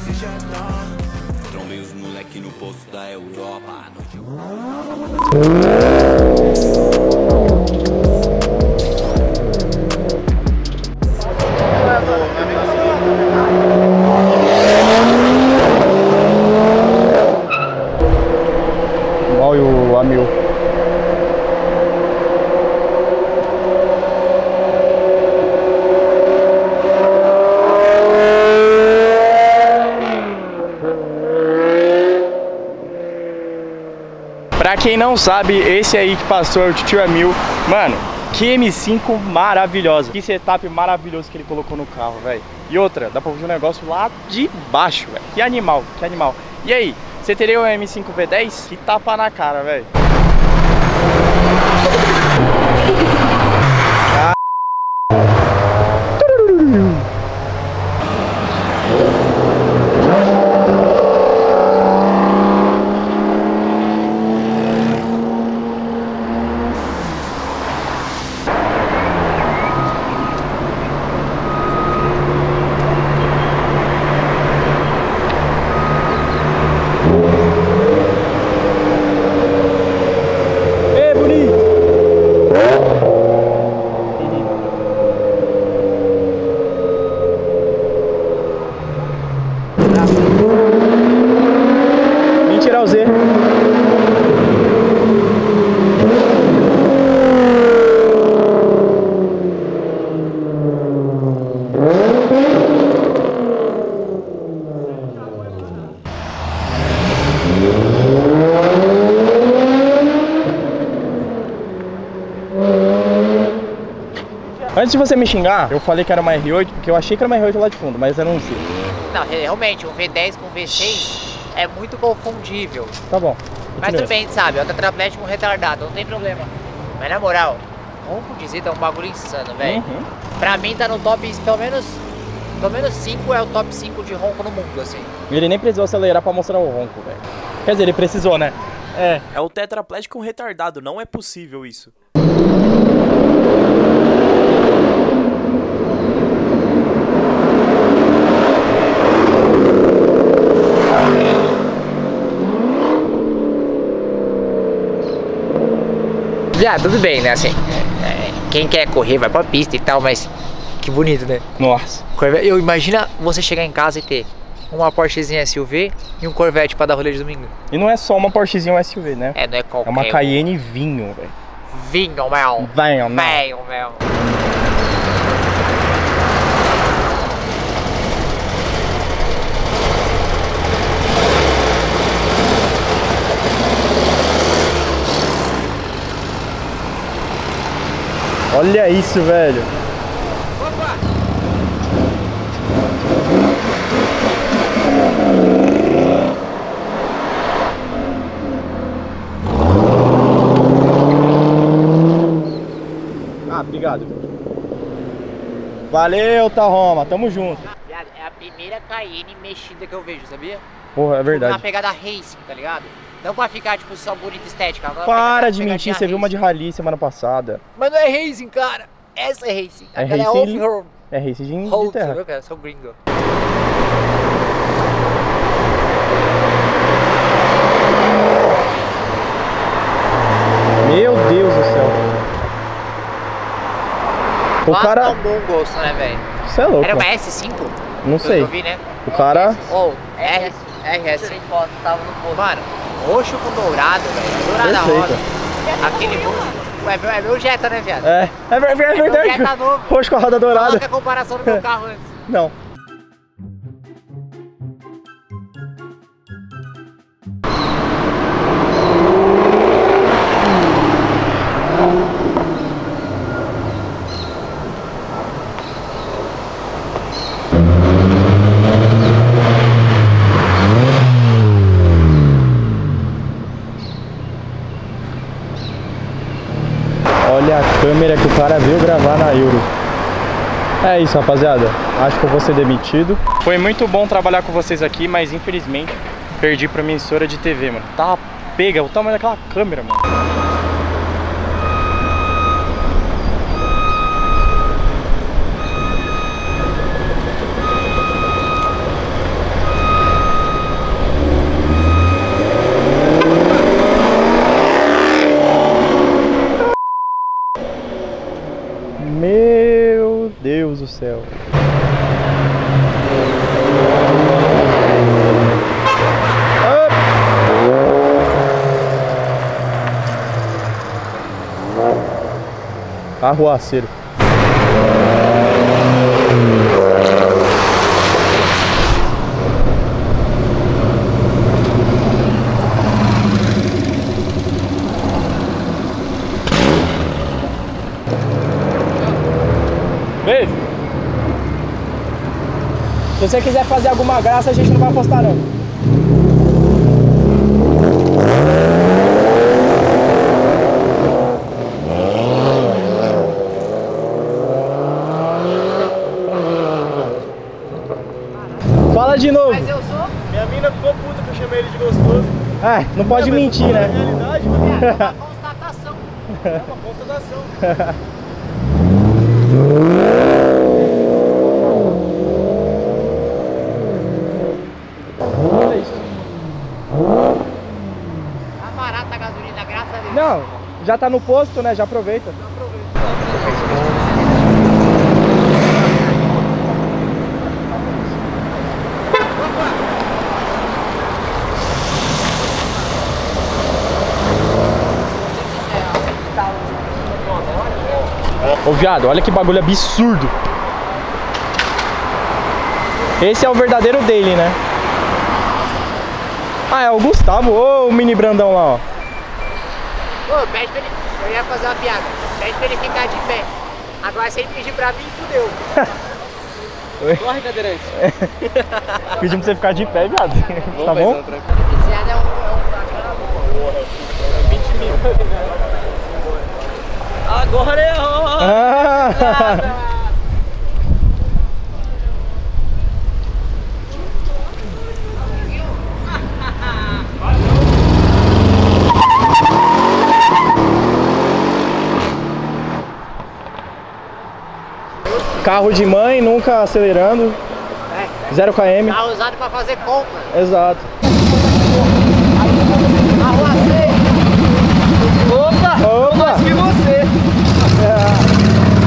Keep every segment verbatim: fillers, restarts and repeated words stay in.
Trombei os moleque no posto da Europa. A noite Olha o Amil. Pra quem não sabe, esse aí que passou é o Titio Amil. Mano, que M cinco maravilhosa. Que setup maravilhoso que ele colocou no carro, velho. E outra, dá pra ver um negócio lá de baixo, velho. Que animal, que animal. E aí, você teria o M cinco V dez? Que tapa na cara, velho. Mentira, o Z. Antes de você me xingar, eu falei que era uma R oito, porque eu achei que era uma R oito lá de fundo, mas eu não sei. Não, realmente, um V dez com V seis é muito confundível. Tá bom. Mas tudo bem, sabe? É um tetraplégico retardado, não tem problema. Mas na moral, ronco de Zeta é um bagulho insano, velho. Uhum. Pra mim tá no top, pelo menos pelo menos cinco é o top cinco de ronco no mundo, assim. Ele nem precisou acelerar pra mostrar o ronco, velho. Quer dizer, ele precisou, né? É. É o tetraplégico retardado, não é possível isso. Já, tudo bem, né? Assim, é, quem quer correr vai pra pista e tal, mas que bonito, né? Nossa. Eu imagina você chegar em casa e ter uma Porschezinha S U V e um Corvette pra dar rolê de domingo. E não é só uma Porschezinha S U V, né? É, não é qualquer. É uma Cayenne vinho, velho. Vinho, meu. Vinho, meu. Vinho, meu. Olha isso, velho. Opa! Ah, obrigado. Valeu, Tahoma, tamo junto. É a primeira Cayenne mexida que eu vejo, sabia? Porra, é verdade. Na pegada racing, tá ligado? Não pra ficar, tipo, só bonita estética. Agora para de mentir, você viu uma de rally semana passada. Mas não é racing, cara. Essa é racing. É Aquela racing, é off-road. É racing de, Road, de terra. viu, cara? Sou gringo. Meu Deus do céu. O Nossa, cara... dá um bom gosto, né, velho? Você é louco. Era uma S cinco? Não sei. Eu vi, né? O cara... Ou, oh, R S. Foto, tava no posto. Mano, roxo com dourado, velho. Dourada rosa. Aquele bom. É meu, é meu Jetta, né, viado? É, é, é, é verdade. É meu Jetta novo. Roxo com a roda dourada. Coloca a comparação do meu carro antes. Não. Olha a câmera que o cara veio gravar na Euro. É isso, rapaziada. Acho que eu vou ser demitido. Foi muito bom trabalhar com vocês aqui, mas infelizmente perdi pra minha emissora de T V, mano. Tá pega o tamanho daquela câmera, mano. céu. Arruaceiro. Beijo. Se você quiser fazer alguma graça, a gente não vai apostar não. Fala de novo. Mas eu sou... Minha mina ficou puta que eu chamei ele de gostoso. É, não pode é, mentir, né? É realidade, mano. É uma constatação. É uma constatação. Olha isso. Tá barata a gasolina, graças a Deus. Não, já tá no posto, né? Já aproveita. Já aproveita. Ô viado, olha que bagulho absurdo. Esse é o verdadeiro dele, né? Ah, é o Gustavo, ô o mini Brandão lá, ó. Ô, pede pra ele... Eu ia fazer uma piada. Pede pra ele ficar de pé. Agora se ele pedir pra mim, fudeu. Corre, cadeirante. Pedimos pra você ficar de pé, viado. Vamos, tá bom? Esse é um... É um... vinte mil. Agora é hora! Ah. Carro de mãe, nunca acelerando. É. zero quilômetros. Carro usado pra fazer compra. Exato. Arruaceiro. Opa! Opa! Mais que você! É.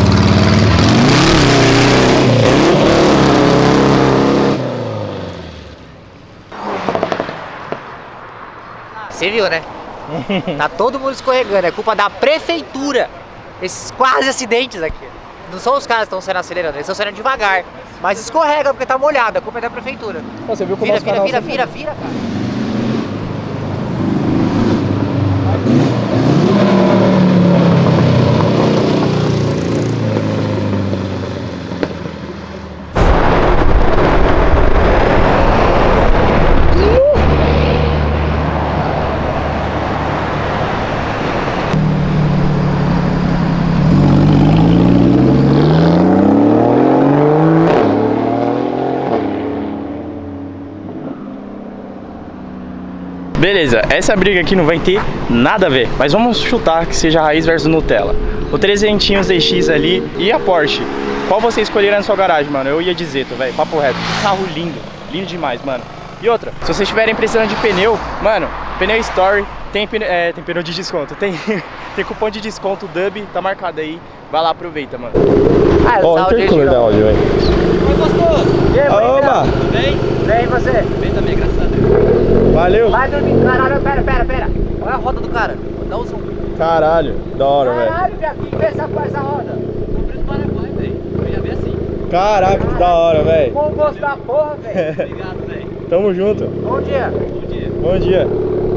Você viu, né? Tá todo mundo escorregando, é culpa da prefeitura. Esses quase acidentes aqui. Não são os caras que estão saindo acelerando, eles estão saindo devagar. Mas escorrega porque tá molhado, a culpa é da prefeitura. Pô, você viu como Vira, nosso vira, canal vira, sempre- vira, vira, cara. Beleza, essa briga aqui não vai ter nada a ver, mas vamos chutar que seja Raiz versus Nutella. O trezentinhos D X ali e a Porsche. Qual você escolheria na sua garagem, mano? Eu ia dizer, velho, papo reto. Carro lindo, lindo demais, mano. E outra, se vocês estiverem precisando de pneu, mano, Pneu Story tem, é, tem pneu de desconto, tem, tem cupom de desconto Dub, tá marcado aí. Vai lá, aproveita, mano. Ah, Ó, o intercooler da Audi, velho. Oi, gostoso! E aí, Oba! Tudo bem? vem você. Bem também, graças a Deus. Valeu! Vai dormir, caralho, pera, pera, pera. Olha a roda do cara, dá um zoom. Caralho, da hora, velho. Caralho, viado, quem fez essa, essa roda? Comprei do Paraguai, velho. Eu já vi assim. Caraca, que da hora, velho. Bom gosto da porra, velho. Obrigado, velho. Tamo junto. Bom dia. Bom dia. Bom dia.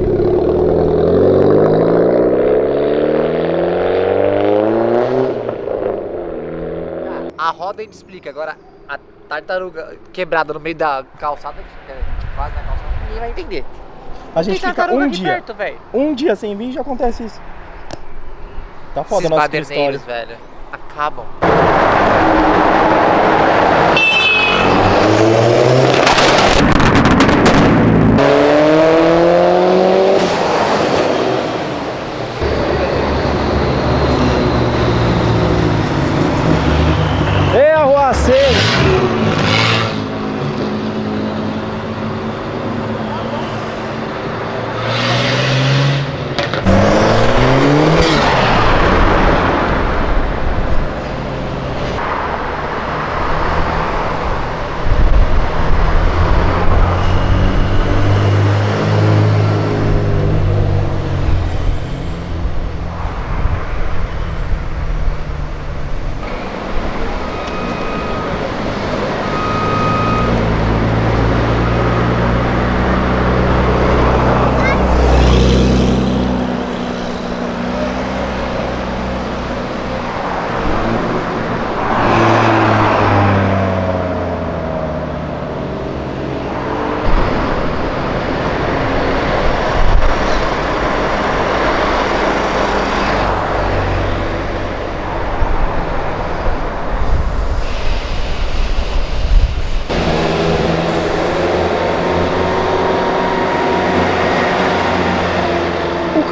A roda a gente explica, agora a tartaruga quebrada no meio da calçada, quase na calçada, ninguém vai entender. A gente Tem fica tartaruga um aqui dia, perto, velho. um dia sem vir já acontece isso. Tá foda Esses nossa baderneiros, história. velho, acabam. Ei, arruaceiro!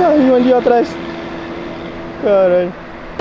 carrinho ali atrás. Caralho.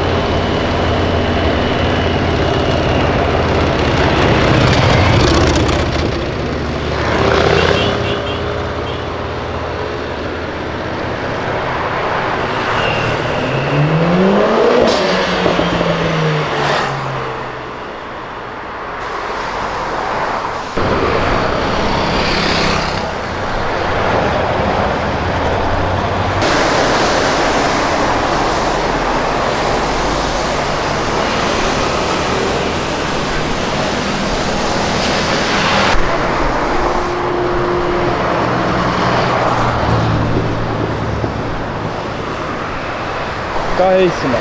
Que carro é esse, mano?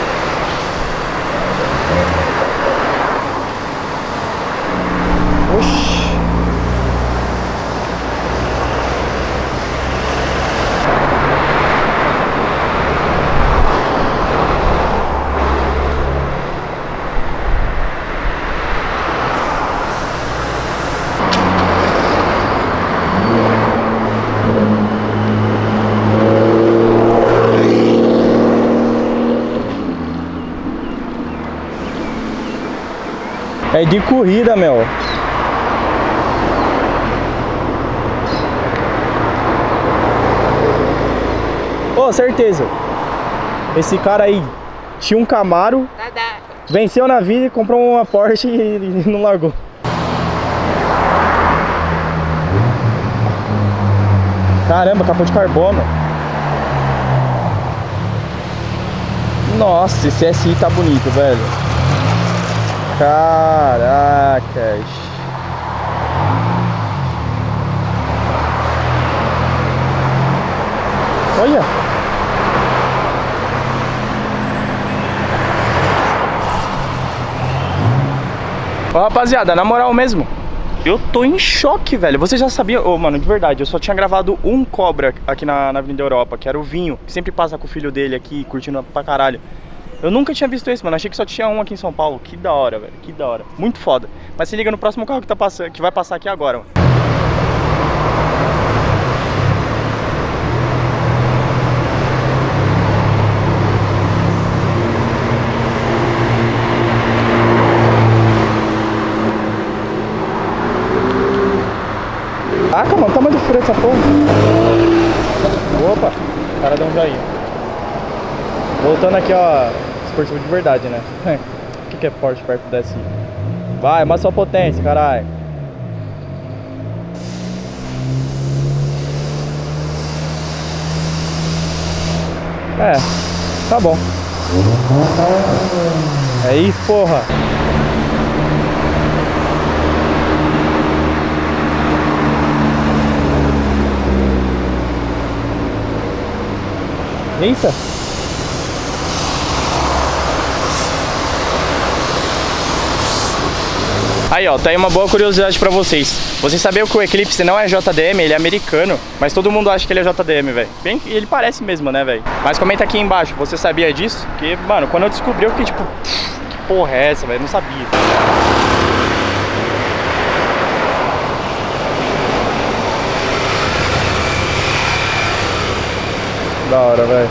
Oxi. É de corrida, meu. Oh, certeza. Esse cara aí tinha um Camaro, venceu na vida e comprou uma Porsche e não largou. Caramba, capô de carbono. Nossa, esse S I tá bonito, velho. Caracas. Olha. Ô, rapaziada, na moral mesmo, eu tô em choque, velho. Você já sabia? Ô, mano, de verdade, eu só tinha gravado um Cobra aqui na, na Avenida Europa, que era o Vinho, que sempre passa com o filho dele aqui, curtindo pra caralho. Eu nunca tinha visto esse, mano. Achei que só tinha um aqui em São Paulo. Que da hora, velho. Que da hora. Muito foda. Mas se liga no próximo carro que, tá passando, que vai passar aqui agora, mano. Caraca, mano. O tamanho do furo dessa porra. Opa. O cara deu um joinha. Voltando aqui, ó. Esportivo de verdade, né? O que, que é Porsche perto desse? Vai, mas só potência, caralho. É, tá bom. É isso, porra. Eita. Aí, ó, tá aí uma boa curiosidade pra vocês. Vocês sabiam que o Eclipse não é J D M, ele é americano, mas todo mundo acha que ele é J D M, velho. Bem, ele parece mesmo, né, velho? Mas comenta aqui embaixo, você sabia disso? Porque, mano, quando eu descobri, eu fiquei tipo, que porra é essa, velho? Não sabia. Da hora, velho.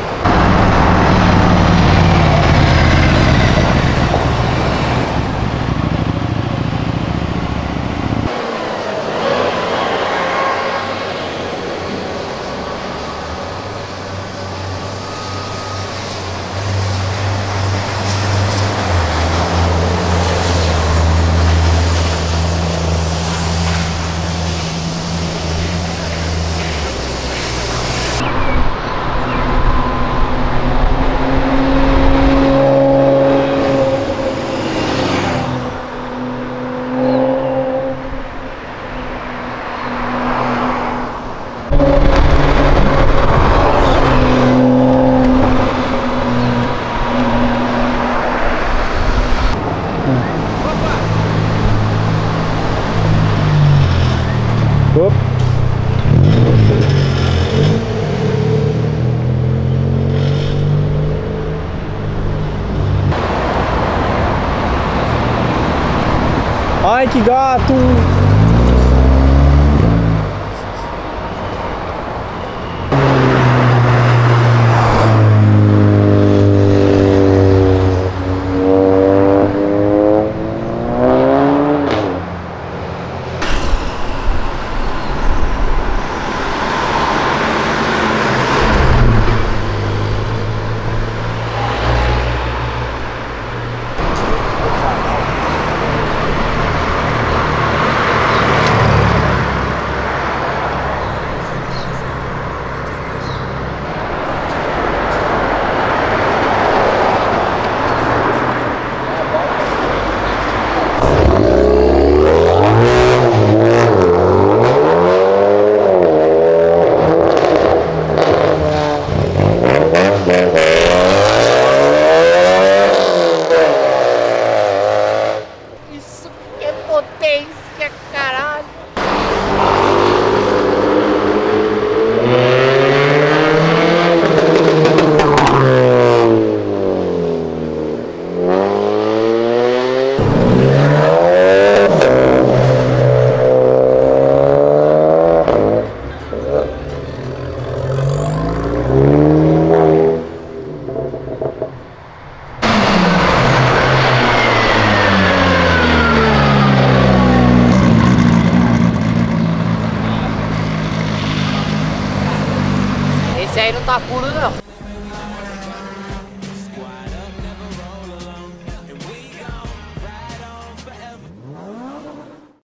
Opa. Ai, que gato! aí não tá puro, não.